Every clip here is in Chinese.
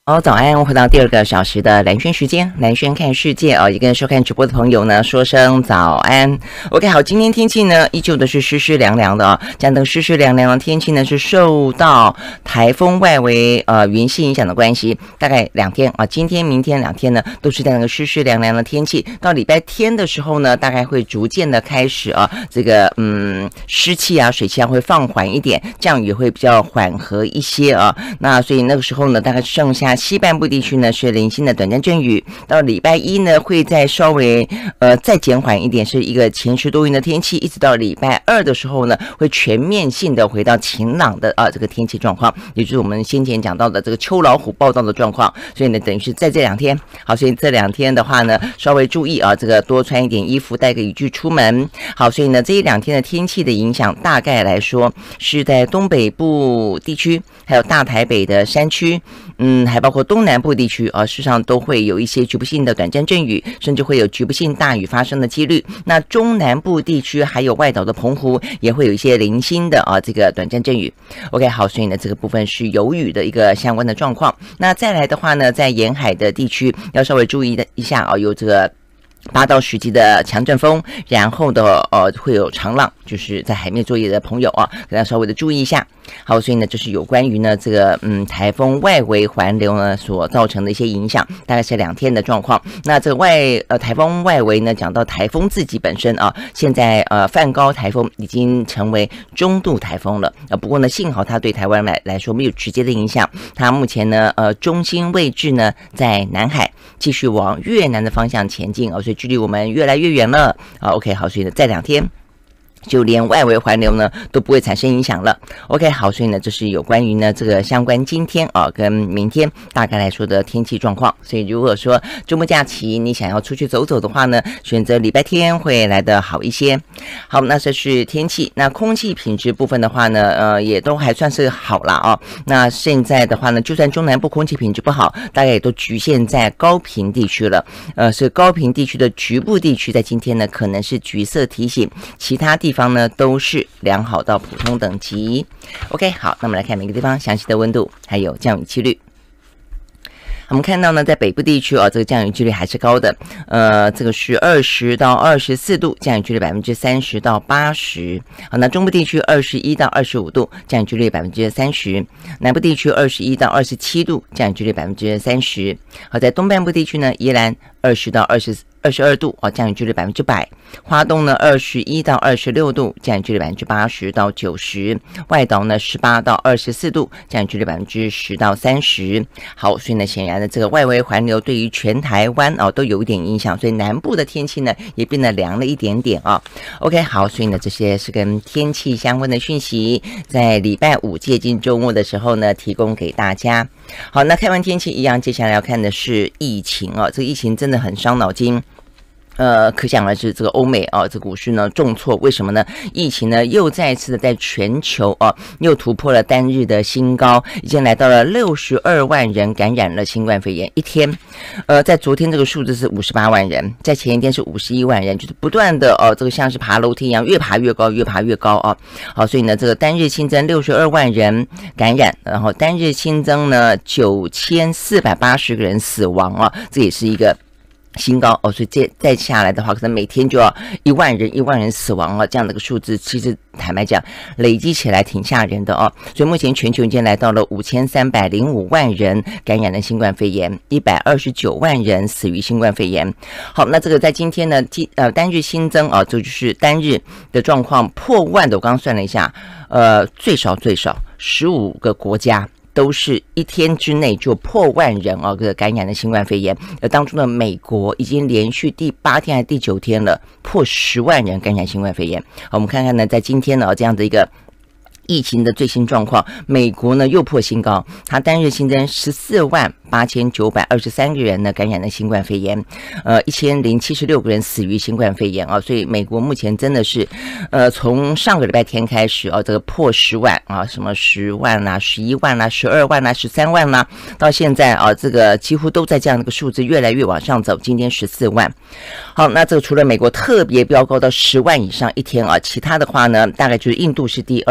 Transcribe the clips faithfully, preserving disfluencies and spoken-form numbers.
好，早安！回到第二个小时的蓝轩时间，蓝轩看世界哦，也跟收看直播的朋友呢说声早安。OK， 好，今天天气呢依旧的是湿湿凉凉的啊、哦，这样的湿湿凉凉的天气呢是受到台风外围呃云系影响的关系，大概两天啊，今天、明天两天呢都是在那个湿湿凉凉的天气。到礼拜天的时候呢，大概会逐渐的开始啊，这个嗯湿气啊、水汽啊会放缓一点，降雨会比较缓和一些啊。那所以那个时候呢，大概剩下西半部地区呢是零星的短暂阵雨，到礼拜一呢会再稍微呃再减缓一点，是一个晴时多云的天气，一直到礼拜二的时候呢会全面性的回到晴朗的啊这个天气状况，也就是我们先前讲到的这个秋老虎报道的状况。所以呢等于是在这两天，好，所以这两天的话呢稍微注意啊，这个多穿一点衣服，带个雨具出门。好，所以呢这一两天的天气的影响大概来说是在东北部地区，还有大台北的山区，嗯，还包括东南部地区啊，事实上都会有一些局部性的短暂阵雨，甚至会有局部性大雨发生的几率。那中南部地区还有外岛的澎湖也会有一些零星的啊这个短暂阵雨。OK， 好，所以呢这个部分是有雨的一个相关的状况。那再来的话呢，在沿海的地区要稍微注意的一下啊，有这个八到十级的强阵风，然后的呃会有长浪，就是在海面作业的朋友啊，给大家稍微的注意一下。好，所以呢，这是有关于呢这个嗯台风外围环流呢所造成的一些影响，大概是两天的状况。那这个外呃台风外围呢，讲到台风自己本身啊，现在呃梵高台风已经成为中度台风了啊，不过呢幸好它对台湾来来说没有直接的影响，它目前呢呃中心位置呢在南海，继续往越南的方向前进啊，所以距离我们越来越远了啊。OK， 好，所以呢在两天就连外围环流呢都不会产生影响了。 OK， 好，所以呢这是有关于呢这个相关今天啊跟明天大概来说的天气状况。所以如果说周末假期你想要出去走走的话呢，选择礼拜天会来得好一些。好，那这是天气。那空气品质部分的话呢呃也都还算是好啦啊。那现在的话呢，就算中南部空气品质不好，大概也都局限在高屏地区了，呃是高屏地区的局部地区在今天呢可能是橘色提醒，其他地方方呢都是良好到普通等级。 OK， 好，那我们来看每个地方详细的温度还有降雨几率。我们看到呢，在北部地区啊，这个降雨几率还是高的，呃，这个是二十到二十四度，降雨几率百分之三十到八十。好，那中部地区二十一到二十五度，降雨几率百分之三十；南部地区二十一到二十七度，降雨几率百分之三十。好，在东半部地区呢，宜兰二十到二十二十二度啊，降雨几率百分之百；花东呢二十一到二十六度，降雨几率百分之八十到九十；外岛呢十八到二十四度，降雨几率百分之十到三十。好，所以呢，显然的这个外围环流对于全台湾啊都有一点影响，所以南部的天气呢也变得凉了一点点啊。OK， 好，所以呢这些是跟天气相关的讯息，在礼拜五接近周末的时候呢提供给大家。好，那看完天气一样，接下来要看的是疫情啊，这个疫情真的很伤脑筋。呃，可想而知，这个欧美啊，这股市呢重挫，为什么呢？疫情呢又再次的在全球啊又突破了单日的新高，已经来到了六十二万人感染了新冠肺炎一天。呃，在昨天这个数字是五十八万人，在前一天是五十一万人，就是不断的哦、呃，这个像是爬楼梯一样，越爬越高，越爬越高啊。好，所以呢，这个单日新增六十二万人感染，然后单日新增呢九千四百八十个人死亡啊，这也是一个新高哦，所以再再下来的话，可能每天就要一万人一万人死亡了，这样的一个数字，其实坦白讲，累积起来挺吓人的哦。所以目前全球已经来到了五千三百零五万人感染了新冠肺炎，一百二十九万人死于新冠肺炎。好，那这个在今天呢，呃单日新增啊，这就是单日的状况破万的，我刚刚算了一下，呃最少最少十五个国家都是一天之内就破万人啊，这个感染了新冠肺炎。而当中的美国已经连续第八天还是第九天了，破十万人感染新冠肺炎。好，我们看看呢，在今天呢这样的一个疫情的最新状况，美国呢又破新高，它单日新增十四万八千九百二十三个人呢感染了新冠肺炎，呃，一千零七十六个人死于新冠肺炎啊，所以美国目前真的是，呃，从上个礼拜天开始啊，这个破十万啊，什么十万啦、十一万啦、十二万啦、十三万啦，到现在啊，这个几乎都在这样的一个数字越来越往上走，今天十四万。好，那这个除了美国特别飙高到十万以上一天啊，其他的话呢，大概就是印度是第二啊。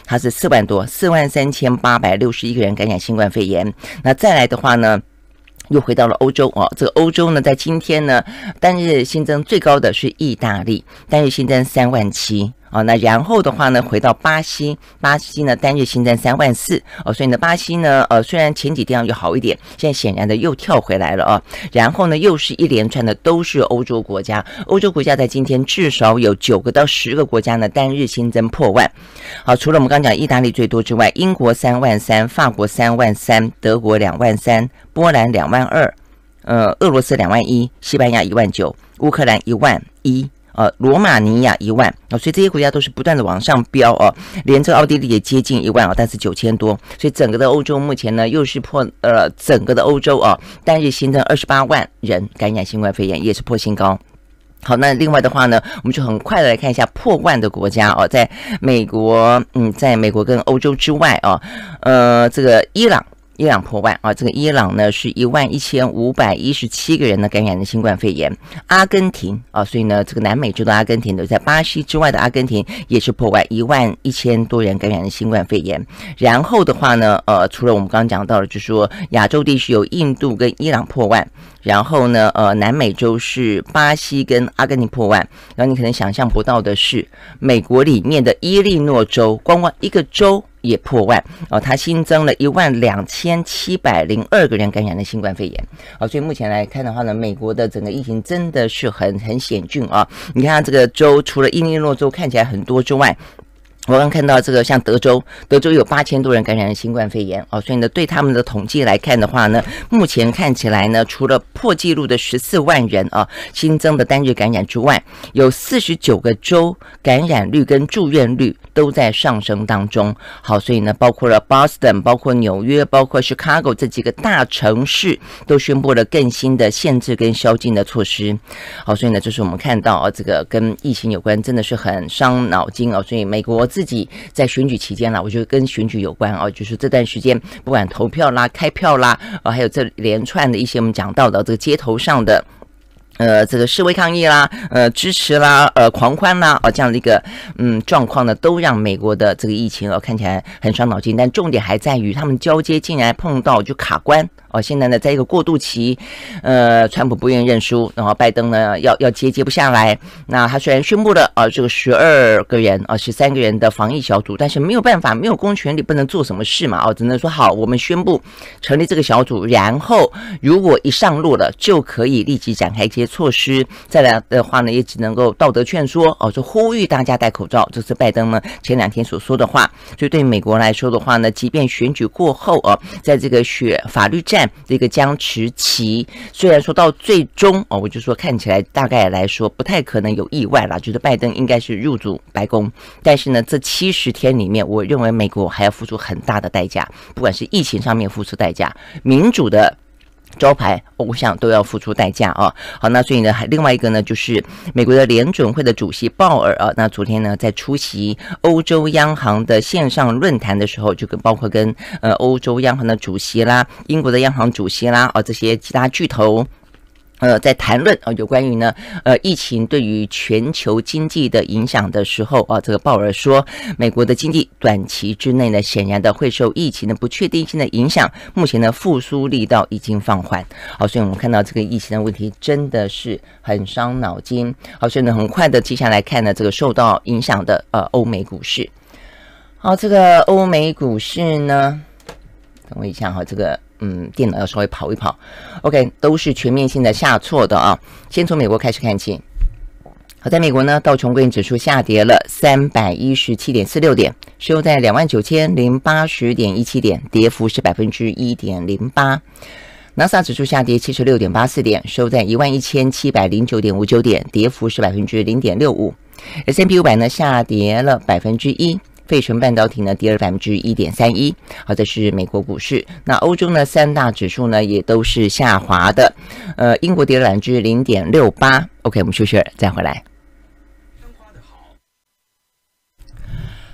它是四万多，四万三千八百六十一个人感染新冠肺炎。那再来的话呢，又回到了欧洲哦，这个欧洲呢，在今天呢，单日新增最高的是意大利，单日新增三万七。哦，那然后的话呢，回到巴西，巴西呢单日新增三万四哦，所以呢，巴西呢，呃，虽然前几天就好一点，现在显然的又跳回来了啊。然后呢，又是一连串的都是欧洲国家，欧洲国家在今天至少有九个到十个国家呢单日新增破万。好，除了我们刚讲意大利最多之外，英国三万三，法国三万三，德国两万三，波兰两万二，呃，俄罗斯两万一，西班牙一万九，乌克兰一万一。呃，罗马尼亚一万哦，所以这些国家都是不断的往上飙哦，连这个奥地利也接近一万哦，但是九千多，所以整个的欧洲目前呢又是破呃整个的欧洲哦，单日新增二十八万人感染新冠肺炎，也是破新高。好，那另外的话呢，我们就很快的来看一下破万的国家哦，在美国，嗯，在美国跟欧洲之外哦，呃，这个伊朗。伊朗破万啊，这个伊朗呢是一万一千五百一十七个人呢感染了新冠肺炎。阿根廷啊，所以呢这个南美洲的阿根廷的，在巴西之外的阿根廷也是破万，一万一千多人感染了新冠肺炎。然后的话呢，呃，除了我们刚刚讲到的，就是说亚洲地区有印度跟伊朗破万，然后呢，呃，南美洲是巴西跟阿根廷破万。然后你可能想象不到的是，美国里面的伊利诺州，光光一个州也破万哦，它新增了一万两千七百零二个人感染了新冠肺炎哦，所以目前来看的话呢，美国的整个疫情真的是很很险峻啊！你看这个州，除了伊利诺州看起来很多之外，我刚看到这个像德州，德州有八千多人感染了新冠肺炎哦，所以呢，对他们的统计来看的话呢，目前看起来呢，除了破纪录的十四万人啊新增的单日感染之外，有四十九个州感染率跟住院率都在上升当中。好，所以呢，包括了 Boston， 包括纽约，包括 Chicago 这几个大城市都宣布了更新的限制跟宵禁的措施。好，所以呢，这是我们看到啊，这个跟疫情有关，真的是很伤脑筋哦。所以美国自己在选举期间啦，我觉得跟选举有关啊，就是这段时间不管投票啦、开票啦，啊，还有这连串的一些我们讲到的这个街头上的。呃，这个示威抗议啦，呃，支持啦，呃，狂欢啦，啊，这样的一个嗯状况呢，都让美国的这个疫情哦看起来很伤脑筋。但重点还在于他们交接竟然碰到就卡关哦。现在呢，在一个过渡期，呃，川普不愿意认输，然后拜登呢要要接接不下来。那他虽然宣布了啊，这个十二个人啊，十三个人的防疫小组，但是没有办法，没有公权力，不能做什么事嘛，哦，只能说好，我们宣布成立这个小组，然后如果一上路了，就可以立即展开一些措施。再来的话呢，也只能够道德劝说哦，就呼吁大家戴口罩，这是拜登呢前两天所说的话。所以对美国来说的话呢，即便选举过后哦，在这个选法律战这个僵持期，虽然说到最终哦，我就说看起来大概来说不太可能有意外啦，觉得拜登应该是入主白宫。但是呢，这七十天里面，我认为美国还要付出很大的代价，不管是疫情上面付出代价，民主的招牌，我想都要付出代价啊。好，那所以呢，还另外一个呢，就是美国的联准会的主席鲍尔啊，那昨天呢，在出席欧洲央行的线上论坛的时候，就跟包括跟呃欧洲央行的主席啦、英国的央行主席啦啊这些其他巨头。呃，在谈论啊有关于呢呃疫情对于全球经济的影响的时候啊，这个鲍尔说，美国的经济短期之内呢，显然的会受疫情的不确定性的影响，目前的复苏力道已经放缓。好，所以我们看到这个疫情的问题真的是很伤脑筋。好，所以呢，很快的接下来看呢，这个受到影响的呃欧美股市。好，这个欧美股市呢，等我一下哈，这个。嗯，电脑要稍微跑一跑 ，OK， 都是全面性的下挫的啊。先从美国开始看起。好，在美国呢，道琼工业指数下跌了三百一十七点四六点，收在两万九千零八十点一七点，跌幅是百分之一点零八。纳斯达克指数下跌七十六点八四点，收在一万一千七百零九点五九点，跌幅是百分之零点六五。S and P 五百呢下跌了百分之一。费城半导体呢跌了百分之一点三一，好，这是美国股市。那欧洲呢三大指数呢也都是下滑的，呃，英国跌了百分之零点六八。OK， 我们休息再回来。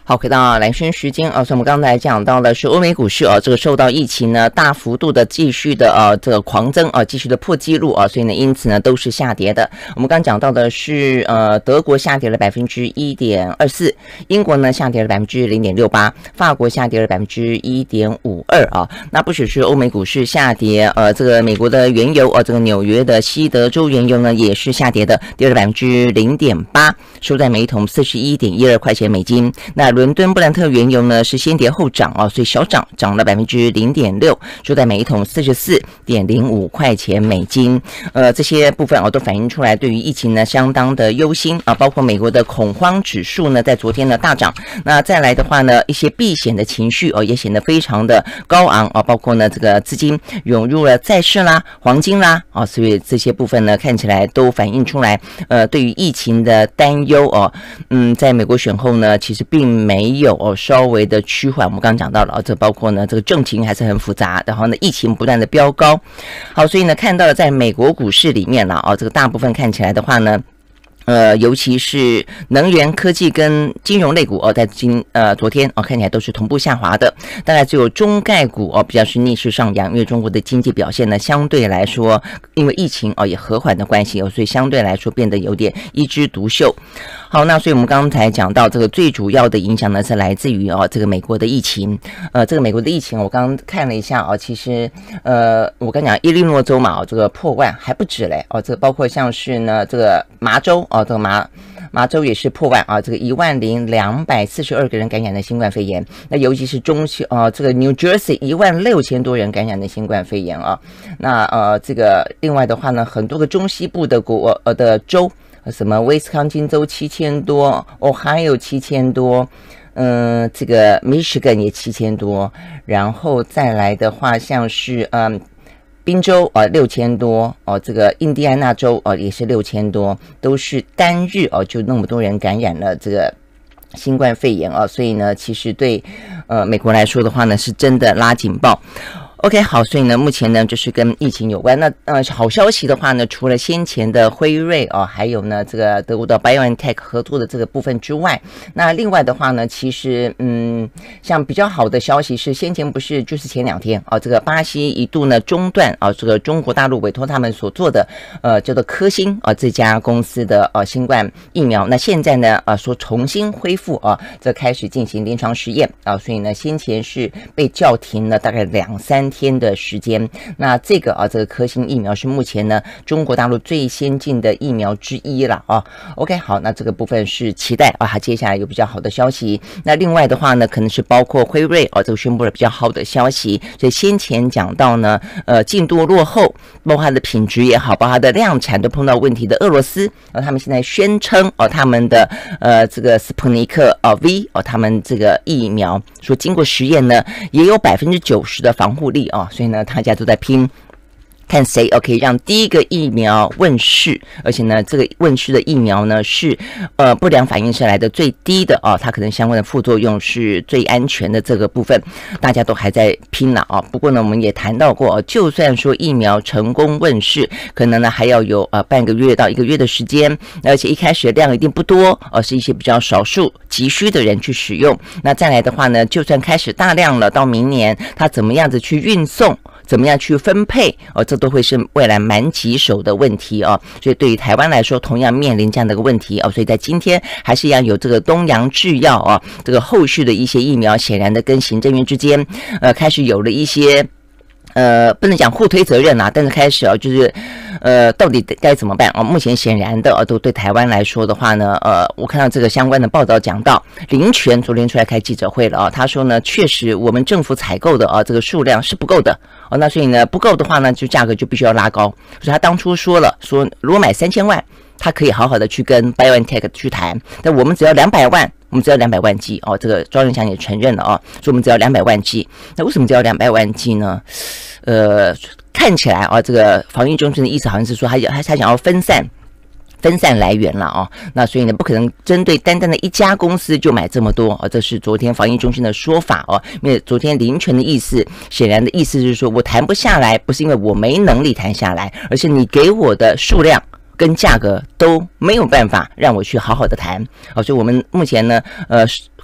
好，回到蓝轩时间啊，所以我们刚才讲到的是欧美股市啊，这个受到疫情呢大幅度的继续的呃这个狂增啊，继续的破纪录啊，所以呢因此呢都是下跌的。我们刚讲到的是呃德国下跌了百分之一点二四，英国呢下跌了百分之零点六八，法国下跌了百分之一点五二啊。那不只是欧美股市下跌，呃这个美国的原油啊，这个纽约的西德州原油呢也是下跌的，跌了百分之零点八，收在每一桶四十一点一二块钱美金。那伦敦布兰特原油呢是先跌后涨啊，所以小涨，涨了百分之零点六，收在每一桶四十四点零五块钱美金。呃，这些部分啊都反映出来对于疫情呢相当的忧心啊，包括美国的恐慌指数呢在昨天呢大涨。那再来的话呢，一些避险的情绪哦也显得非常的高昂啊，包括呢这个资金涌入了债市啦、黄金啦啊，所以这些部分呢看起来都反映出来呃对于疫情的担忧哦。嗯，在美国选后呢，其实并没有哦稍微的趋缓。我们刚刚讲到了哦，这包括呢这个政情还是很复杂，然后呢疫情不断的飙高。好，所以呢看到了在美国股市里面了哦，这个大部分看起来的话呢。呃，尤其是能源、科技跟金融类股哦，在今呃昨天哦看起来都是同步下滑的，大概只有中概股哦比较是逆势上扬，因为中国的经济表现呢相对来说，因为疫情哦也和缓的关系哦，所以相对来说变得有点一枝独秀。好，那所以我们刚才讲到这个最主要的影响呢是来自于哦这个美国的疫情，呃这个美国的疫情我刚刚看了一下哦，其实呃我刚讲伊利诺州嘛哦这个破万还不止嘞哦，这个包括像是呢这个麻州哦。哦，这个麻麻州也是破万啊，这个一万零两百四十二个人感染的新冠肺炎。那尤其是中西呃，这个 New Jersey 一万六千多人感染的新冠肺炎啊。那呃，这个另外的话呢，很多个中西部的国呃的州，什么威斯康星州七千多 ，Ohio 七千多。嗯，这个 Michigan 也七千多，然后再来的话，像是嗯。宾州啊六千多哦，这个印第安纳州哦也是六千多，都是单日哦就那么多人感染了这个新冠肺炎啊，所以呢，其实对呃美国来说的话呢，是真的拉警报。OK， 好，所以呢，目前呢就是跟疫情有关。那呃，好消息的话呢，除了先前的辉瑞哦，还有呢这个德国的 BioNTech 合作的这个部分之外，那另外的话呢，其实嗯，像比较好的消息是，先前不是就是前两天啊、哦，这个巴西一度呢中断啊、哦，这个中国大陆委托他们所做的呃叫做科兴啊、哦、这家公司的呃新冠疫苗，那现在呢啊、呃、说重新恢复啊，这开始进行临床实验啊，所以呢先前是被叫停了大概两三天的时间。那这个啊，这个科兴疫苗是目前呢中国大陆最先进的疫苗之一了啊。OK， 好，那这个部分是期待啊，它接下来有比较好的消息。那另外的话呢，可能是包括辉瑞啊，这个宣布了比较好的消息。所以先前讲到呢，呃，进度落后，包括它的品质也好，包括它的量产都碰到问题的俄罗斯，而、啊、他们现在宣称哦、啊，他们的呃这个斯普尼克啊 V 哦、啊，他们这个疫苗说经过实验呢，也有百分之九十的防护力。哦，所以呢，大家都在拼，看谁哦可以让第一个疫苗问世，而且呢，这个问世的疫苗呢是呃不良反应是来的最低的哦，它可能相关的副作用是最安全的这个部分，大家都还在拼了啊、哦。不过呢，我们也谈到过，就算说疫苗成功问世，可能呢还要有呃半个月到一个月的时间，而且一开始量一定不多，而、呃、是一些比较少数急需的人去使用。那再来的话呢，就算开始大量了，到明年它怎么样子去运送？怎么样去分配哦，这都会是未来蛮棘手的问题哦。所以对于台湾来说，同样面临这样的一个问题哦。所以在今天还是一样有这个东洋制药啊、哦，这个后续的一些疫苗，显然的跟行政院之间呃开始有了一些。呃，不能讲互推责任啦、啊，但是开始啊，就是，呃，到底该怎么办啊？目前显然的，呃，都对台湾来说的话呢，呃，我看到这个相关的报道讲到，林全昨天出来开记者会了啊，他说呢，确实我们政府采购的啊这个数量是不够的哦，那所以呢，不够的话呢，就价格就必须要拉高。所以他当初说了，说如果买三千万，他可以好好的去跟 BioNTech 去谈，但我们只要两百万。我们只要两百万剂哦，这个庄人祥也承认了哦，说我们只要两百万剂。那为什么只要两百万剂呢？呃，看起来啊，这个防疫中心的意思好像是说他他他想要分散。分散来源了哦，那所以呢，不可能针对单单的一家公司就买这么多哦，这是昨天防疫中心的说法哦。因为昨天林全的意思，显然的意思是说我谈不下来，不是因为我没能力谈下来，而是你给我的数量跟价格都没有办法让我去好好的谈哦，所以我们目前呢，呃。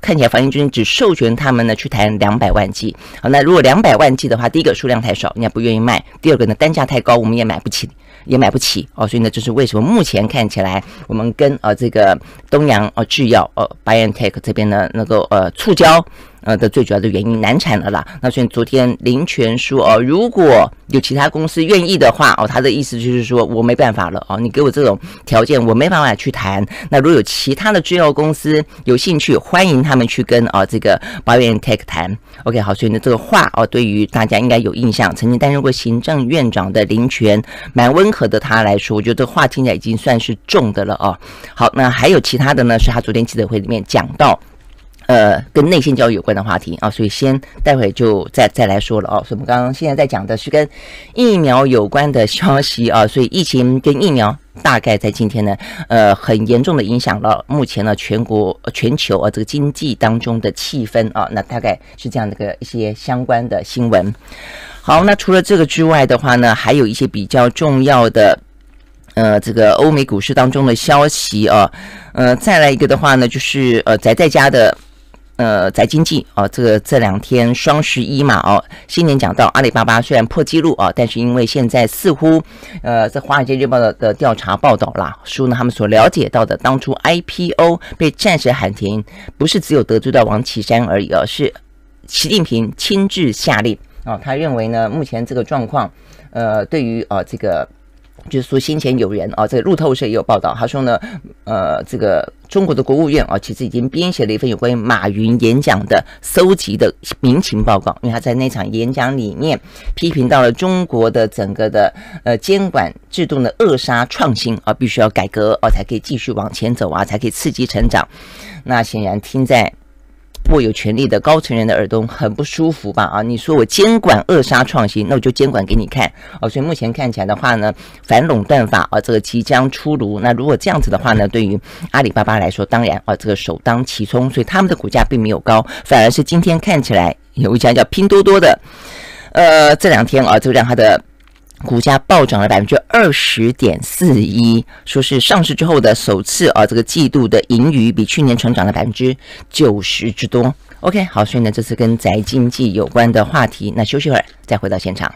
看起来防疫中心只授权他们呢去谈两百万剂。好，那如果两百万剂的话，第一个数量太少，人家不愿意卖；第二个呢，单价太高，我们也买不起。也买不起哦，所以呢，这是为什么目前看起来我们跟呃这个东洋呃制药呃 BioNTech 这边呢那个呃触礁呃的最主要的原因难产了啦。那所以昨天林权说哦，如果有其他公司愿意的话哦，他的意思就是说我没办法了哦，你给我这种条件我没办法去谈。那如果有其他的制药公司有兴趣，欢迎他们去跟啊、呃、这个 BioNTech 谈。OK， 好，所以呢这个话哦，对于大家应该有印象，曾经担任过行政院长的林权，蛮温和的他来说，我觉得这话听起来已经算是重的了哦。好，那还有其他的呢，是他昨天记者会里面讲到。呃，跟内线交易有关的话题啊，所以先待会就再再来说了哦。所以我们刚刚现在在讲的是跟疫苗有关的消息啊，所以疫情跟疫苗大概在今天呢，呃，很严重的影响了目前呢全国全球啊这个经济当中的气氛啊，那大概是这样的个一些相关的新闻。好，那除了这个之外的话呢，还有一些比较重要的。呃，这个欧美股市当中的消息啊，呃，再来一个的话呢，就是呃宅在家的。呃，宅经济啊，这个这两天双十一嘛，哦，新年讲到阿里巴巴虽然破纪录啊，但是因为现在似乎，呃，在华尔街日报的的调查报道啦，说呢他们所了解到的，当初 I P O 被暂时喊停，不是只有得罪到王岐山而已啊，是习近平亲自下令啊，他认为呢，目前这个状况，呃，对于啊这个。就是说，先前有人啊，这个路透社也有报道，他说呢，呃，这个中国的国务院啊，其实已经编写了一份有关于马云演讲的搜集的民情报告，因为他在那场演讲里面批评到了中国的整个的呃监管制度的扼杀创新啊，必须要改革啊，才可以继续往前走啊，才可以刺激成长。那显然听在。握有权力的高层人的耳朵很不舒服吧？啊，你说我监管扼杀创新，那我就监管给你看哦。所以目前看起来的话呢，反垄断法啊，这个即将出炉。那如果这样子的话呢，对于阿里巴巴来说，当然啊，这个首当其冲，所以他们的股价并没有高，反而是今天看起来有一家叫拼多多的，呃，这两天啊，就让它的。股价暴涨了百分之二十点四一，说是上市之后的首次啊，这个季度的盈余比去年成长了百分之九十之多。OK， 好，所以呢，这是跟宅经济有关的话题。那休息会儿，再回到现场。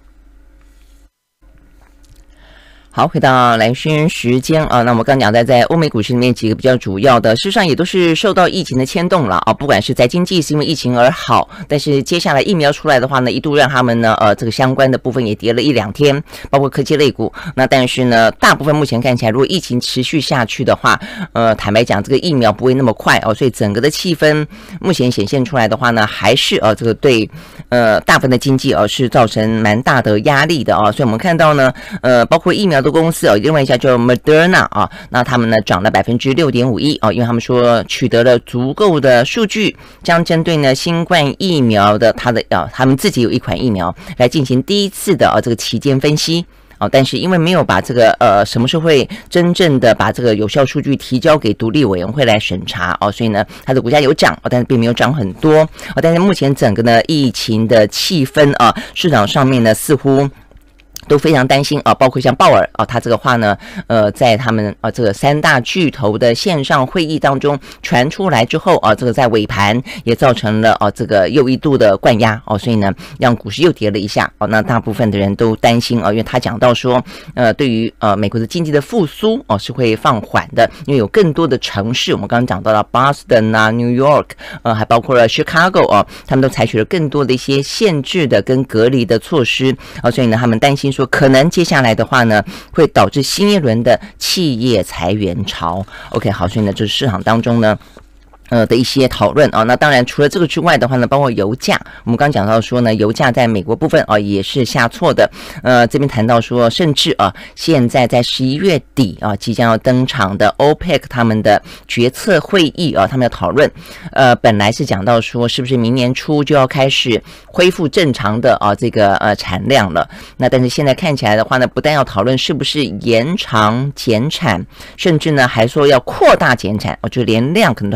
好，回到蓝轩时间啊，那我们刚讲在在欧美股市里面几个比较主要的，事实上也都是受到疫情的牵动了啊。不管是在经济是因为疫情而好，但是接下来疫苗出来的话呢，一度让他们呢呃这个相关的部分也跌了一两天，包括科技类股。那但是呢，大部分目前看起来，如果疫情持续下去的话，呃，坦白讲，这个疫苗不会那么快哦，所以整个的气氛目前显现出来的话呢，还是呃这个对呃大部分的经济呃是造成蛮大的压力的啊。所以我们看到呢，呃，包括疫苗的公司哦，另外一家叫 Moderna 啊，那他们呢涨了百分之六点五一啊，因为他们说取得了足够的数据，将针对呢新冠疫苗的它的啊，他们自己有一款疫苗来进行第一次的啊这个期间分析。哦，但是因为没有把这个呃什么时候会真正的把这个有效数据提交给独立委员会来审查哦，所以呢它的股价有涨哦，但是并没有涨很多哦，但是目前整个呢疫情的气氛啊，市场上面呢似乎。都非常担心啊，包括像鲍尔啊，他这个话呢，呃，在他们啊这个三大巨头的线上会议当中传出来之后啊，这个在尾盘也造成了啊这个又一度的灌压哦，所以呢，让股市又跌了一下哦。那大部分的人都担心啊，因为他讲到说，呃，对于呃美国的经济的复苏哦是会放缓的，因为有更多的城市，我们刚刚讲到了 Boston 啊、New York， 呃，还包括了 Chicago 哦，他们都采取了更多的一些限制的跟隔离的措施啊，所以呢，他们担心说。可能接下来的话呢，会导致新一轮的企业裁员潮。OK， 好，所以呢，就是市场当中呢。呃的一些讨论啊，那当然除了这个之外的话呢，包括油价，我们刚讲到说呢，油价在美国部分啊也是下挫的。呃，这边谈到说，甚至啊，现在在十一月底啊，即将要登场的 OPEC 他们的决策会议啊，他们要讨论。呃，本来是讲到说，是不是明年初就要开始恢复正常的啊这个呃产量了？那但是现在看起来的话呢，不但要讨论是不是延长减产，甚至呢还说要扩大减产，哦，就连量可能都还在扩。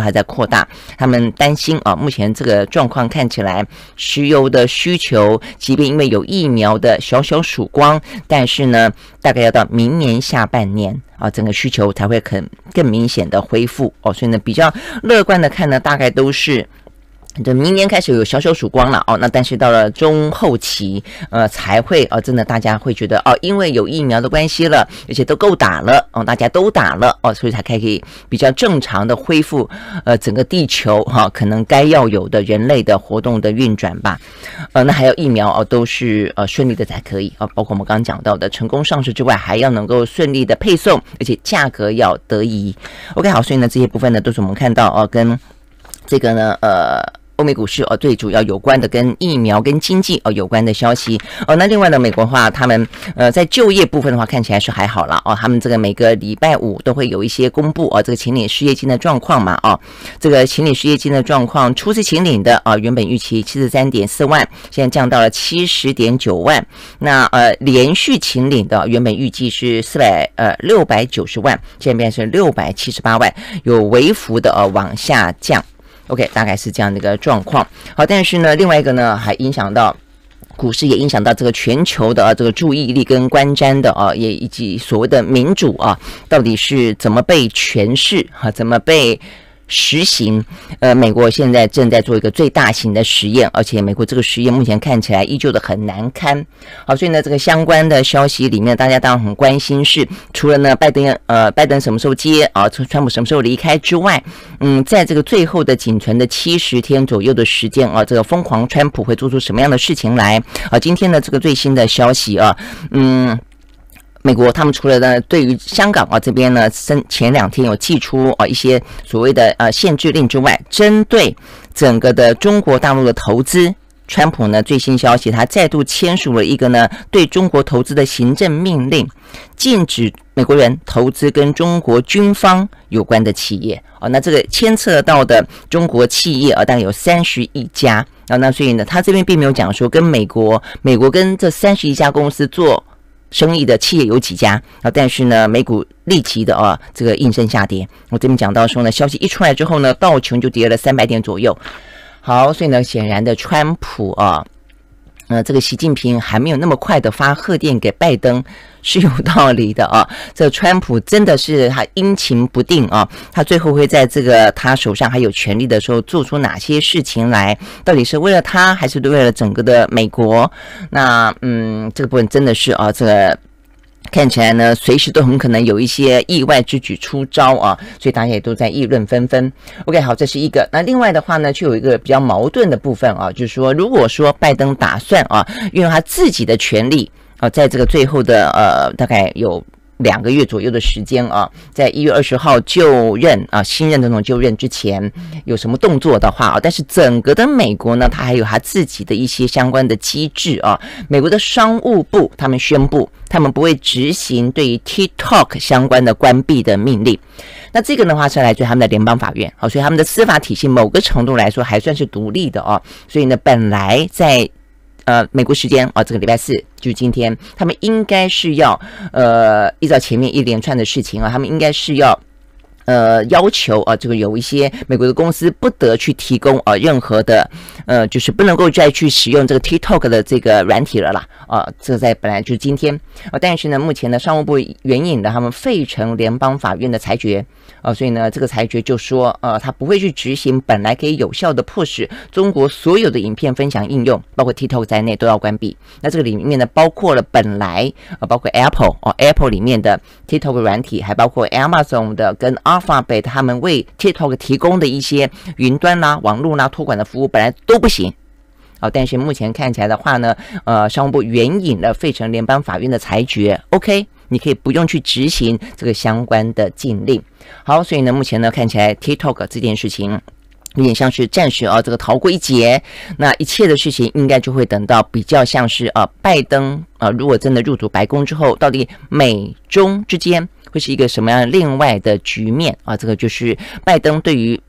扩大，他们担心啊，目前这个状况看起来，石油的需求，即便因为有疫苗的小小曙光，但是呢，大概要到明年下半年啊，整个需求才会更更明显的恢复哦，所以呢，比较乐观的看呢，大概都是。这明年开始有小小曙光了哦，那但是到了中后期，呃，才会哦，真的大家会觉得哦，因为有疫苗的关系了，而且都够打了哦，大家都打了哦，所以才可以比较正常的恢复呃整个地球哈、哦，可能该要有的人类的活动的运转吧。呃，那还有疫苗哦，都是呃顺利的才可以啊、哦，包括我们刚刚讲到的成功上市之外，还要能够顺利的配送，而且价格要得宜。OK， 好，所以呢这些部分呢都是我们看到哦，跟这个呢呃。欧美股市哦，最主要有关的跟疫苗跟经济哦有关的消息哦。那另外呢，美国的话，他们呃在就业部分的话，看起来是还好啦哦。他们这个每个礼拜五都会有一些公布哦，这个请领失业金的状况嘛哦。这个请领失业金的状况，初次请领的啊、哦，原本预期七十三点四万，现在降到了七十点九万。那呃连续请领的原本预计是四百呃六百九十万，现在变成六百七十八万，有微幅的呃往下降。OK， 大概是这样的一个状况。好，但是呢，另外一个呢，还影响到股市，也影响到这个全球的啊这个注意力跟观瞻的啊，也以及所谓的民主啊，到底是怎么被诠释啊，怎么被实行。呃，美国现在正在做一个最大型的实验，而且美国这个实验目前看起来依旧的很难堪。好，所以呢，这个相关的消息里面，大家当然很关心是，除了呢拜登呃拜登什么时候接啊，川普什么时候离开之外，嗯，在这个最后的仅存的七十天左右的时间啊，这个疯狂川普会做出什么样的事情来？啊，今天的这个最新的消息啊，嗯。美国他们除了呢，对于香港啊这边呢，前两天有寄出啊一些所谓的呃限制令之外，针对整个的中国大陆的投资，川普呢最新消息，他再度签署了一个呢对中国投资的行政命令，禁止美国人投资跟中国军方有关的企业啊。那这个牵涉到的中国企业啊，大概有三十一家啊。那所以呢，他这边并没有讲说跟美国，美国跟这三十一家公司做生意的企业有几家啊？但是呢，美股立即的啊，这个应声下跌。我这边讲到说呢，消息一出来之后呢，道琼就跌了三百点左右。好，所以呢，显然的，川普啊，呃，这个习近平还没有那么快的发贺电给拜登是有道理的啊。这川普真的是他阴晴不定啊，他最后会在这个他手上还有权力的时候做出哪些事情来？到底是为了他，还是为了整个的美国？那嗯，这个部分真的是啊，这个。看起来呢，随时都很可能有一些意外之举出招啊，所以大家也都在议论纷纷。OK， 好，这是一个。那另外的话呢，就有一个比较矛盾的部分啊，就是说，如果说拜登打算啊，运用他自己的权利啊，在这个最后的呃，大概有两个月左右的时间啊，在一月二十号就任啊，新任总统就任之前有什么动作的话啊，但是整个的美国呢，它还有它自己的一些相关的机制啊。美国的商务部他们宣布，他们不会执行对于 TikTok 相关的关闭的命令。那这个的话是来自于他们的联邦法院，好，所以他们的司法体系某个程度来说还算是独立的啊。所以呢，本来在呃，美国时间啊，这个礼拜四就是今天，他们应该是要呃，依照前面一连串的事情啊，他们应该是要呃要求啊，这个有一些美国的公司不得去提供啊任何的呃，就是不能够再去使用这个 TikTok 的这个软体了啦啊，这个在本来就是今天啊，但是呢，目前呢，商务部援引了他们费城联邦法院的裁决啊，所以呢，这个裁决就说呃，他不会去执行本来可以有效的迫使中国所有的影片分享应用，包括 TikTok 在内都要关闭。那这个里面呢，包括了本来啊，包括 Apple 哦 ，Apple 里面的 TikTok 软体，还包括 Amazon 的跟 Alphabet 他们为 TikTok 提供的一些云端啦、网络啦、托管的服务，本来都不行。好，但是目前看起来的话呢，呃，商务部援引了费城联邦法院的裁决 ，OK， 你可以不用去执行这个相关的禁令。好，所以呢，目前呢看起来 TikTok 这件事情有点像是暂时啊这个逃过一劫，那一切的事情应该就会等到比较像是啊拜登啊如果真的入主白宫之后，到底美中之间会是一个什么样另外的局面啊？这个就是拜登对于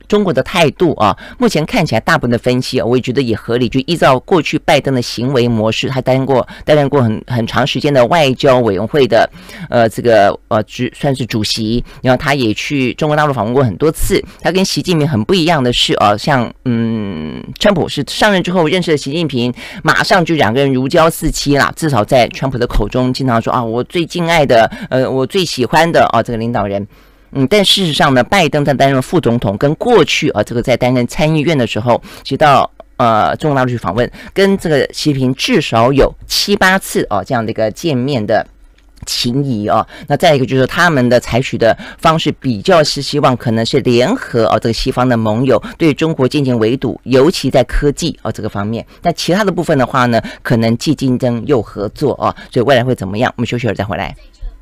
中国的态度啊，目前看起来大部分的分析啊，我也觉得也合理。就依照过去拜登的行为模式，他担任过担任过很很长时间的外交委员会的呃这个呃主算是主席，然后他也去中国大陆访问过很多次。他跟习近平很不一样的是啊，像嗯，川普是上任之后认识了习近平，马上就两个人如胶似漆啦。至少在川普的口中，经常说啊，我最敬爱的呃，我最喜欢的啊这个领导人。嗯，但事实上呢，拜登在担任副总统，跟过去啊，这个在担任参议院的时候，其实到呃中国大陆去访问，跟这个习近平至少有七八次啊这样的一个见面的情谊啊。那再一个就是他们的采取的方式比较是希望可能是联合啊这个西方的盟友对中国进行围堵，尤其在科技啊这个方面。但其他的部分的话呢，可能既竞争又合作啊，所以未来会怎么样？我们休息会儿再回来。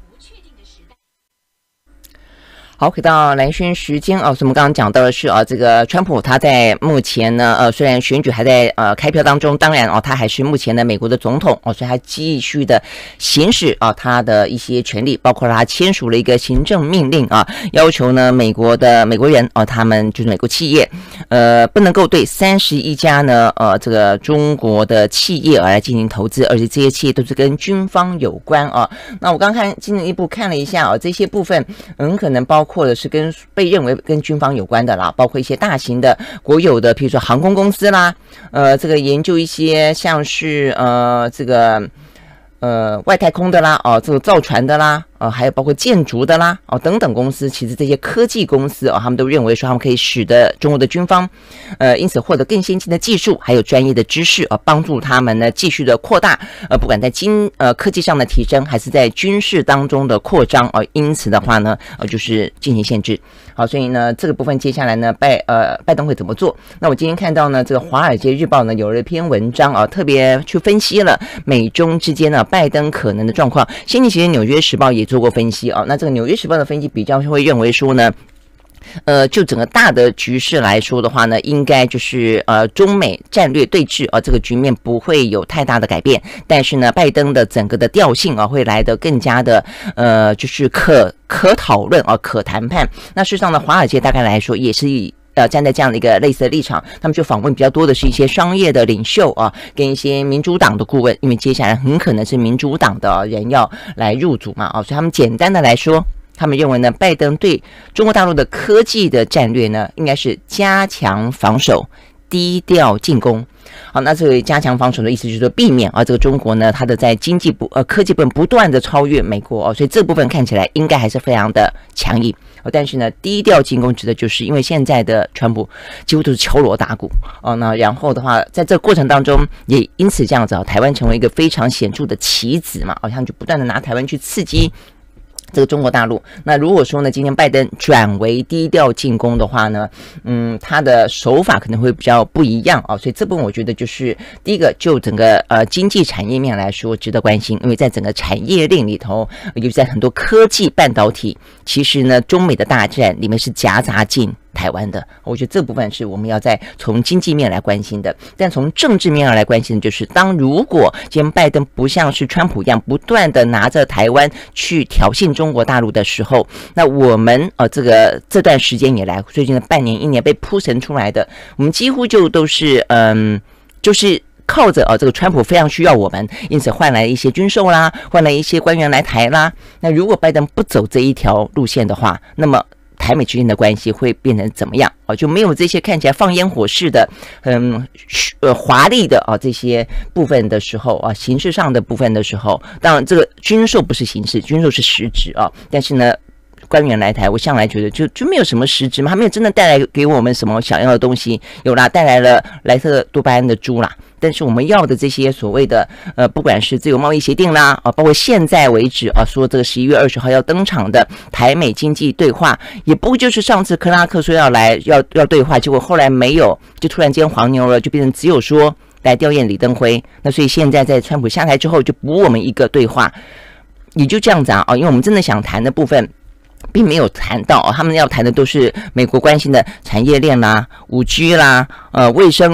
好，回到蓝轩时间啊，所以我们刚刚讲到的是啊，这个川普他在目前呢，呃，虽然选举还在呃开票当中，当然哦，他还是目前的美国的总统哦，所以他继续的行使啊他的一些权利，包括他签署了一个行政命令啊，要求呢美国的美国人啊，他们就是美国企业，呃，不能够对三十一家呢呃这个中国的企业啊来进行投资，而且这些企业都是跟军方有关啊。那我刚看进一步看了一下啊，这些部分很可能包括。或者是跟被认为跟军方有关的啦，包括一些大型的国有的，比如说航空公司啦，呃，这个研究一些像是呃这个呃外太空的啦，哦，这个造船的啦。呃，还有包括建筑的啦，哦等等公司，其实这些科技公司啊、哦，他们都认为说他们可以使得中国的军方，呃，因此获得更先进的技术，还有专业的知识啊、呃，帮助他们呢继续的扩大，呃，不管在经呃科技上的提升，还是在军事当中的扩张啊、呃，因此的话呢，呃，就是进行限制。好，所以呢，这个部分接下来呢，拜呃拜登会怎么做？那我今天看到呢，这个《华尔街日报》呢有了一篇文章啊，特别去分析了美中之间呢拜登可能的状况。先前其实《纽约时报》也做过分析啊，那这个《纽约时报》的分析比较会认为说呢。呃，就整个大的局势来说的话呢，应该就是呃中美战略对峙啊、呃，这个局面不会有太大的改变。但是呢，拜登的整个的调性啊，会来得更加的呃，就是可可讨论啊，可谈判。那事实上呢，华尔街大概来说也是以。呃，站在这样的一个类似的立场，他们就访问比较多的是一些商业的领袖啊，跟一些民主党的顾问，因为接下来很可能是民主党的人要来入主嘛，啊，所以他们简单的来说，他们认为呢，拜登对中国大陆的科技的战略呢，应该是加强防守，低调进攻。好，那这个加强防守的意思就是说避免啊，这个中国呢，它的在经济不呃科技部分不断的超越美国哦，所以这部分看起来应该还是非常的强硬。但是呢，低调进攻指的就是因为现在的川普几乎都是敲锣打鼓哦，那然后的话，在这个过程当中，也因此这样子啊，台湾成为一个非常显著的棋子嘛，好像就不断的拿台湾去刺激。这个中国大陆，那如果说呢，今天拜登转为低调进攻的话呢，嗯，他的手法可能会比较不一样啊，所以这部分我觉得就是第一个，就整个呃经济产业面来说值得关心，因为在整个产业链里头，尤其在很多科技半导体，其实呢，中美的大战里面是夹杂进台湾的，我觉得这部分是我们要在从经济面来关心的，但从政治面来关心的就是，当如果今天拜登不像是川普一样不断的拿着台湾去挑衅中国大陆的时候，那我们呃这个这段时间以来，最近的半年一年被铺陈出来的，我们几乎就都是嗯，就是靠着呃这个川普非常需要我们，因此换来一些军售啦，换来一些官员来台啦。那如果拜登不走这一条路线的话，那么台美之间的关系会变成怎么样啊？就没有这些看起来放烟火式的、嗯呃华丽的啊这些部分的时候啊，形式上的部分的时候，当然这个军售不是形式，军售是实质啊。但是呢，官员来台，我向来觉得就就没有什么实质嘛，他没有真的带来给我们什么想要的东西。有啦，带来了莱特多巴胺的猪啦。但是我们要的这些所谓的呃，不管是自由贸易协定啦，啊，包括现在为止啊，说这个十一月二十号要登场的台美经济对话，也不就是上次克拉克说要来要要对话，结果后来没有，就突然间黄牛了，就变成只有说来吊唁李登辉。那所以现在在川普下台之后，就补我们一个对话，也就这样子啊，因为我们真的想谈的部分并没有谈到、哦、他们要谈的都是美国关心的产业链啦、五 G 啦、呃卫生。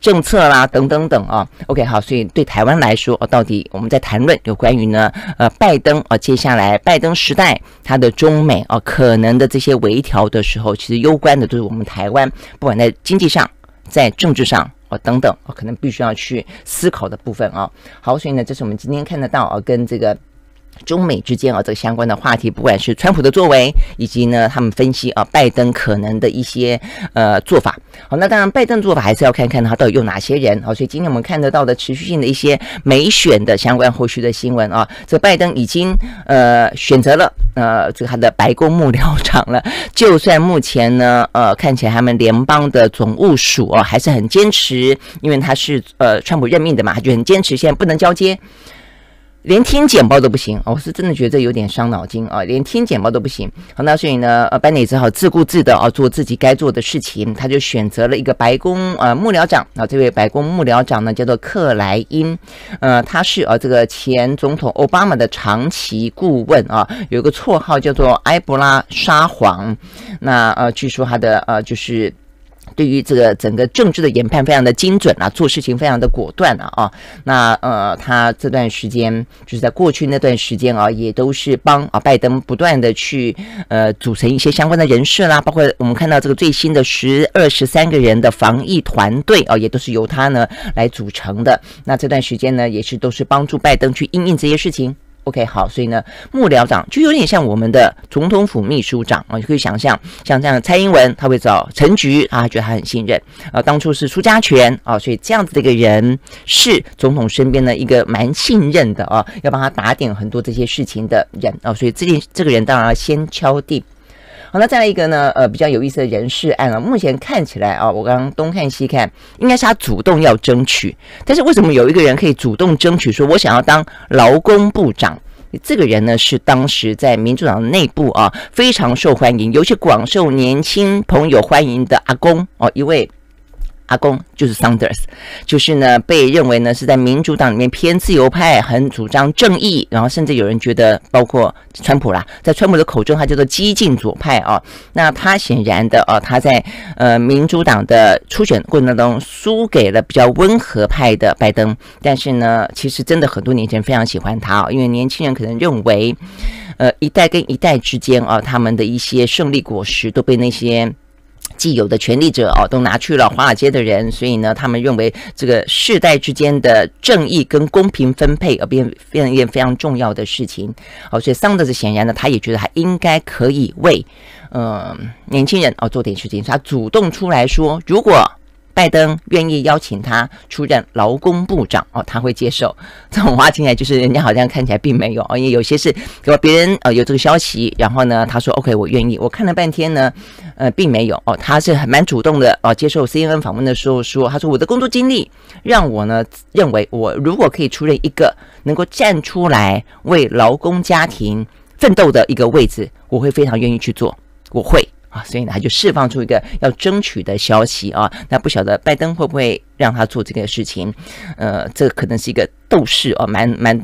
政策啦等等等啊。OK， 好，所以对台湾来说，哦，到底我们在谈论有关于呢，呃，拜登啊，接下来拜登时代他的中美啊可能的这些微调的时候，其实攸关的都是我们台湾，不管在经济上，在政治上。等等，可能必须要去思考的部分啊。好，所以呢，这是我们今天看得到啊，跟这个中美之间啊这个相关的话题，不管是川普的作为，以及呢他们分析啊拜登可能的一些呃做法。好，那当然拜登做法还是要看看他到底有哪些人。好，所以今天我们看得到的持续性的一些美选的相关后续的新闻啊，这拜登已经呃选择了呃这个他的白宫幕僚长了。就算目前呢呃看起来他们联邦的总务署啊还是很坚持，因为他是呃川普任命的嘛，他就很坚持现在不能交接。连听简报都不行，我是真的觉得这有点伤脑筋啊！连听简报都不行，好，那所以呢，呃，班内只好自顾自的啊做自己该做的事情，他就选择了一个白宫呃幕僚长啊，这位白宫幕僚长呢叫做克莱因，呃，他是啊这个前总统奥巴马的长期顾问啊，有一个绰号叫做埃博拉沙皇，那呃，据说他的呃就是。对于这个整个政治的研判非常的精准啊，做事情非常的果断啊啊，那呃他这段时间就是在过去那段时间啊，也都是帮啊拜登不断的去呃组成一些相关的人士啦，包括我们看到这个最新的十二十三个人的防疫团队啊，也都是由他呢来组成的。那这段时间呢，也是都是帮助拜登去因应这些事情。OK， 好，所以呢，幕僚长就有点像我们的总统府秘书长啊，你可以想象，像这样蔡英文，他会找陈菊啊，觉得他很信任啊，当初是苏家全啊，所以这样子的一个人是总统身边的一个蛮信任的啊，要帮他打点很多这些事情的人啊，所以这件这个人当然要先敲定。好，那再来一个呢，呃，比较有意思的人事案啊，目前看起来啊，我刚刚东看西看，应该是他主动要争取，但是为什么有一个人可以主动争取说，我想要当劳工部长？这个人呢是当时在民主党内部啊非常受欢迎，尤其广受年轻朋友欢迎的阿公哦，一位。阿公就是 Sanders， 就是呢被认为呢是在民主党里面偏自由派，很主张正义，然后甚至有人觉得，包括川普啦，在川普的口中他叫做激进左派啊。那他显然的啊，他在呃民主党的初选过程当中输给了比较温和派的拜登，但是呢，其实真的很多年轻人非常喜欢他啊，因为年轻人可能认为，呃一代跟一代之间啊，他们的一些胜利果实都被那些。既有的权力者哦，都拿去了华尔街的人，所以呢，他们认为这个世代之间的正义跟公平分配，而变变成一件非常重要的事情。好，所以桑德斯显然呢，他也觉得他应该可以为呃年轻人哦做点事情，所以他主动出来说，如果拜登愿意邀请他出任劳工部长哦，他会接受。这种话听起来就是人家好像看起来并没有哦，因为有些是给别人呃有这个消息，然后呢他说 OK 我愿意，我看了半天呢，呃并没有哦，他是很蛮主动的哦，接受 C N N 访问的时候说，他说我的工作经历让我呢认为我如果可以出任一个能够站出来为劳工家庭奋斗的一个位置，我会非常愿意去做，我会。啊，所以呢，他就释放出一个要争取的消息啊。那不晓得拜登会不会让他做这个事情？呃，这可能是一个斗士哦，蛮蛮。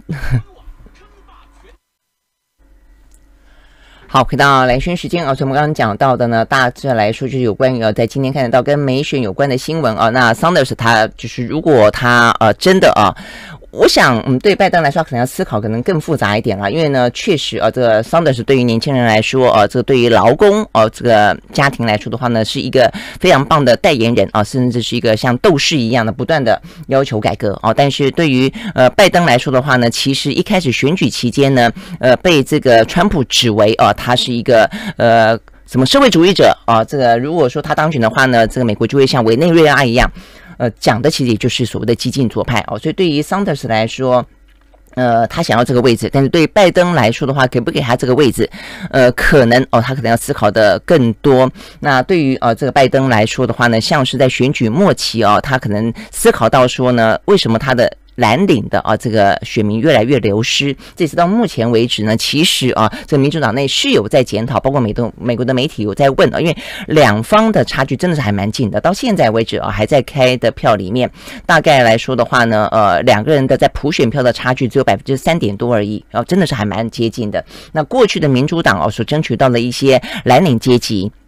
好，回到蓝轩时间啊，所以我们刚刚讲到的呢，大致来说就是有关于呃，在今天看得到跟美选有关的新闻啊。那 Sanders 他就是如果他呃真的啊。我想，嗯，对拜登来说，可能要思考可能更复杂一点啦，因为呢，确实啊，这个 Sanders 对于年轻人来说，啊，这个对于劳工哦，这个家庭来说的话呢，是一个非常棒的代言人啊，甚至是一个像斗士一样的不断的要求改革哦。但是对于呃拜登来说的话呢，其实一开始选举期间呢，呃，被这个川普指为啊，他是一个呃什么社会主义者啊，这个如果说他当选的话呢，这个美国就会像委内瑞拉一样。呃，讲的其实也就是所谓的激进左派哦，所以对于 Sanders 来说，呃，他想要这个位置，但是对于拜登来说的话，给不给他这个位置，呃，可能哦，他可能要思考的更多。那对于呃这个拜登来说的话呢，像是在选举末期哦，他可能思考到说呢，为什么他的蓝领的啊，这个选民越来越流失。这次到目前为止呢，其实啊，这个民主党内是有在检讨，包括美东美国的媒体有在问啊，因为两方的差距真的是还蛮近的。到现在为止啊，还在开的票里面，大概来说的话呢，呃，两个人的在普选票的差距只有百分之三点多而已，啊，真的是还蛮接近的。那过去的民主党哦，所争取到的一些蓝领阶级。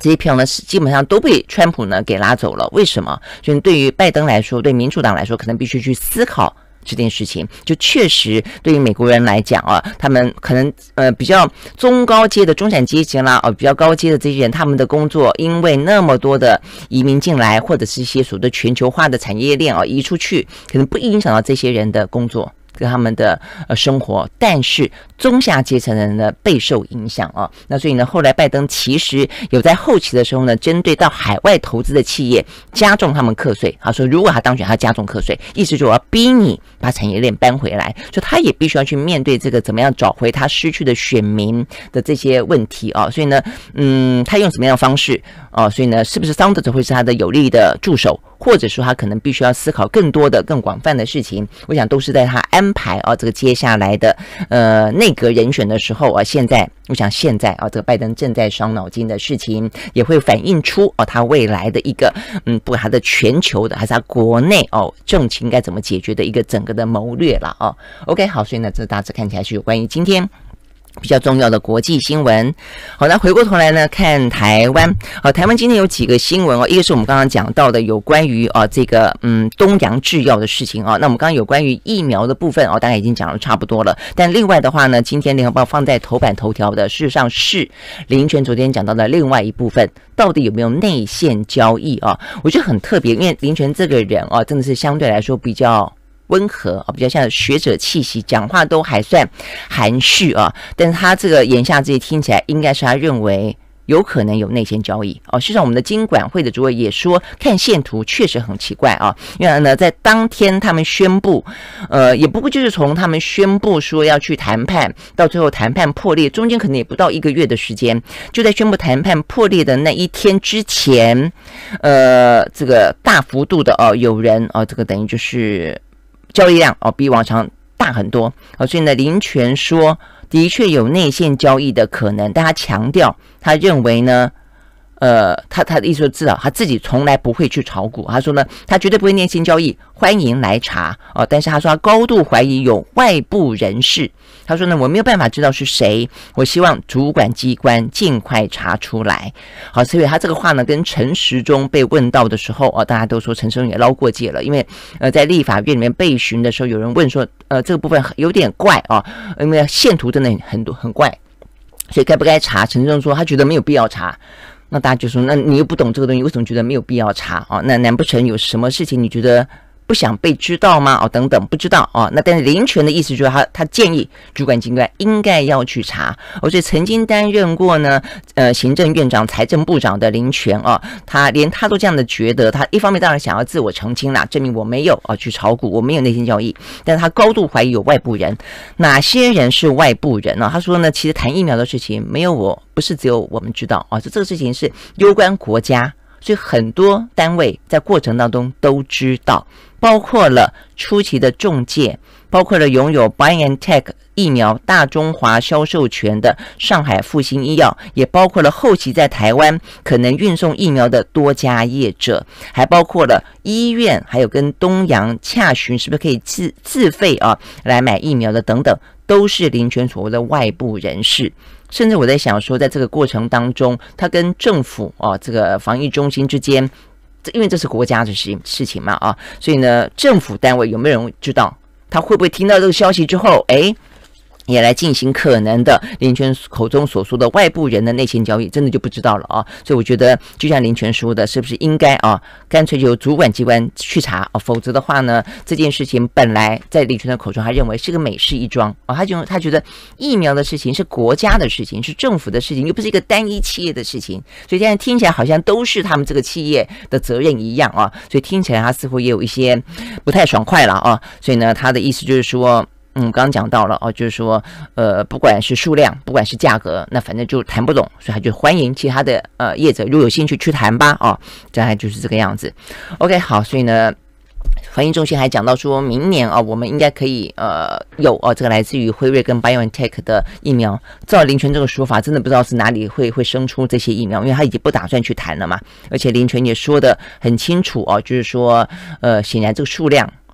这些票呢，基本上都被川普呢给拉走了。为什么？所以对于拜登来说，对民主党来说，可能必须去思考这件事情。就确实对于美国人来讲啊，他们可能呃比较中高阶的中产阶级啦，哦比较高阶的这些人，他们的工作因为那么多的移民进来，或者是一些所谓的全球化的产业链啊移出去，可能不影响到这些人的工作跟他们的呃生活，但是中下阶层的人呢备受影响啊。那所以呢，后来拜登其实有在后期的时候呢，针对到海外投资的企业加重他们课税。他说，如果他当选，他加重课税，意思就是我要逼你把产业链搬回来，所以他也必须要去面对这个怎么样找回他失去的选民的这些问题啊。所以呢，嗯，他用什么样的方式啊？所以呢，是不是桑德斯会是他的有力的助手？或者说他可能必须要思考更多的、更广泛的事情，我想都是在他安排啊这个接下来的呃内阁人选的时候啊。现在我想现在啊，这个拜登正在伤脑筋的事情，也会反映出啊他未来的一个嗯，不管他的全球的还是他国内哦政情该怎么解决的一个整个的谋略了啊。OK， 好，所以呢，这大致看起来是有关于今天比较重要的国际新闻。好，那回过头来呢，看台湾。好，台湾今天有几个新闻哦，一个是我们刚刚讲到的有关于啊这个嗯东洋制药的事情啊。那我们刚刚有关于疫苗的部分哦，大概已经讲得差不多了。但另外的话呢，今天联合报放在头版头条的，事实上是林权昨天讲到的另外一部分，到底有没有内线交易啊？我觉得很特别，因为林权这个人啊，真的是相对来说比较温和啊，比较像学者气息，讲话都还算含蓄啊。但是他这个言下之意听起来，应该是他认为有可能有内线交易哦。事实上，我们的金管会的主委也说，看线图确实很奇怪啊。因为呢，在当天他们宣布，呃，也不过就是从他们宣布说要去谈判，到最后谈判破裂，中间可能也不到一个月的时间。就在宣布谈判破裂的那一天之前，呃，这个大幅度的哦，有人哦，这个等于就是交易量哦比往常大很多哦，所以呢，林权说的确有内线交易的可能，但他强调，他认为呢，呃，他他的意思说，至少他自己从来不会去炒股。他说呢，他绝对不会内线交易，欢迎来查哦。但是他说他高度怀疑有外部人士。他说呢，我没有办法知道是谁，我希望主管机关尽快查出来。好，所以他这个话呢，跟陈时中被问到的时候啊，大家都说陈时中也捞过界了，因为呃，在立法院里面备询的时候，有人问说，呃，这个部分有点怪啊，因为线图真的很多很怪，所以该不该查？陈时中说他觉得没有必要查。那大家就说，那你又不懂这个东西，为什么觉得没有必要查啊？那难不成有什么事情你觉得不想被知道吗？哦，等等，不知道哦。那但是林权的意思就是他他建议主管机关应该要去查。而且曾经担任过呢，呃，行政院长、财政部长的林权啊，他连他都这样的觉得，他一方面当然想要自我澄清啦，证明我没有啊去炒股，我没有内线交易，但是他高度怀疑有外部人。哪些人是外部人呢？他说呢，其实谈疫苗的事情没有我，不是只有我们知道啊，这这个事情是攸关国家。所以很多单位在过程当中都知道，包括了初期的中介，包括了拥有 BioNTech 疫苗大中华销售权的上海复星医药，也包括了后期在台湾可能运送疫苗的多家业者，还包括了医院，还有跟东洋洽询是不是可以自自费啊来买疫苗的等等，都是林权所谓的外部人士。甚至我在想说，在这个过程当中，他跟政府啊这个防疫中心之间，因为这是国家的事事情嘛啊，所以呢，政府单位有没有人知道？他会不会听到这个消息之后，哎，也来进行可能的林权口中所说的外部人的内线交易，真的就不知道了啊。所以我觉得，就像林权说的，是不是应该啊，干脆由主管机关去查啊？否则的话呢，这件事情本来在林权的口中，他认为是个美事一桩啊，他就他觉得疫苗的事情是国家的事情，是政府的事情，又不是一个单一企业的事情，所以现在听起来好像都是他们这个企业的责任一样啊。所以听起来他似乎也有一些不太爽快了啊。所以呢，他的意思就是说。嗯，刚刚讲到了哦，就是说，呃，不管是数量，不管是价格，那反正就谈不懂，所以他就欢迎其他的呃业者，如果有兴趣去谈吧，哦，大概就是这个样子。OK， 好，所以呢，防疫中心还讲到说，明年啊、哦，我们应该可以呃有哦，这个来自于辉瑞跟 BioNTech 的疫苗。照林权这个说法，真的不知道是哪里会会生出这些疫苗，因为他已经不打算去谈了嘛。而且林权也说的很清楚哦，就是说，呃，显然这个数量。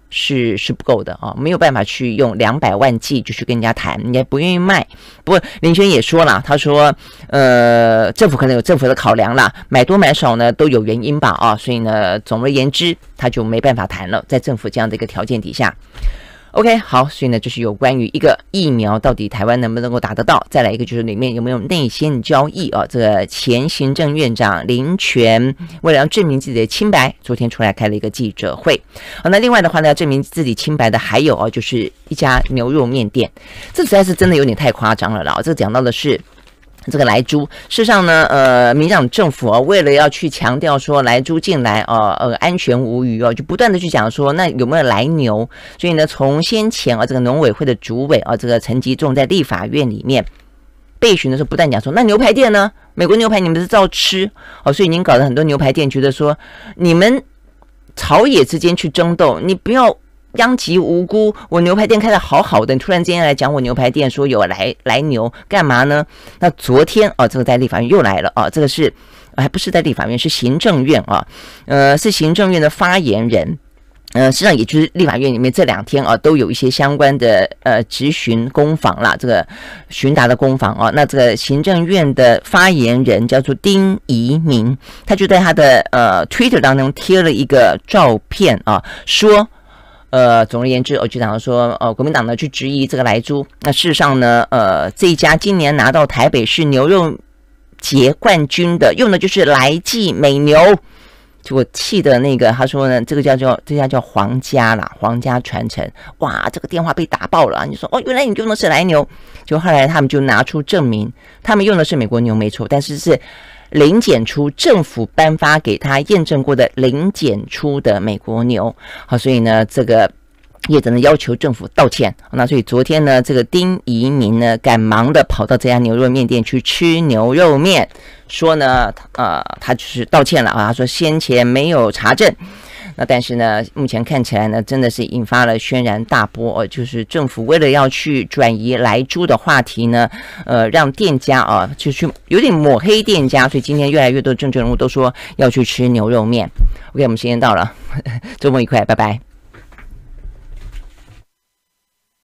是是不够的啊，没有办法去用两百万剂就去跟人家谈，人家不愿意卖。不过林轩也说了，他说，呃，政府可能有政府的考量啦，买多买少呢都有原因吧啊，所以呢，总而言之，他就没办法谈了，在政府这样的一个条件底下。OK， 好，所以呢，就是有关于一个疫苗到底台湾能不能够打得到，再来一个就是里面有没有内线交易啊？这个前行政院长林全为了要证明自己的清白，昨天出来开了一个记者会。好，那另外的话呢，要证明自己清白的还有啊，就是一家牛肉面店，这实在是真的有点太夸张了啦。这个讲到的是。这个莱猪，事实上呢，呃，民进党政府啊，为了要去强调说莱猪进来啊，呃，安全无虞哦，就不断的去讲说，那有没有来牛？所以呢，从先前啊，这个农委会的主委啊，这个陈吉仲在立法院里面备询的时候，不但讲说，那牛排店呢，美国牛排你们是照吃哦，所以已经搞得很多牛排店觉得说，你们朝野之间去争斗，你不要。殃及无辜，我牛排店开得好好的，你突然之间来讲我牛排店说有来来牛干嘛呢？那昨天啊，这个在立法院又来了啊，这个是还不是在立法院，是行政院啊，呃，是行政院的发言人。呃，实际上也就是立法院里面这两天啊，都有一些相关的呃质询攻防啦，这个询答的攻防啊。那这个行政院的发言人叫做丁怡明，他就在他的呃 Twitter 当中贴了一个照片啊，说。呃，总而言之，我就讲说，呃，国民党呢去质疑这个莱猪，那事实上呢，呃，这一家今年拿到台北市牛肉节冠军的，用的就是来记美牛，结果气的那个，他说呢，这个叫做这家叫皇家啦，皇家传承，哇，这个电话被打爆了，你说哦，原来你用的是来牛，结果后来他们就拿出证明，他们用的是美国牛没错，但是是。零检出政府颁发给他验证过的零检出的美国牛，好，所以呢，这个业者呢要求政府道歉。那所以昨天呢，这个丁怡明呢赶忙的跑到这家牛肉面店去吃牛肉面，说呢，呃，他就是道歉了啊，他说先前没有查证。那但是呢，目前看起来呢，真的是引发了轩然大波哦，就是政府为了要去转移莱猪的话题呢，呃，让店家啊，就去有点抹黑店家，所以今天越来越多政治人物都说要去吃牛肉面。OK， 我们时间到了，周末愉快，拜拜。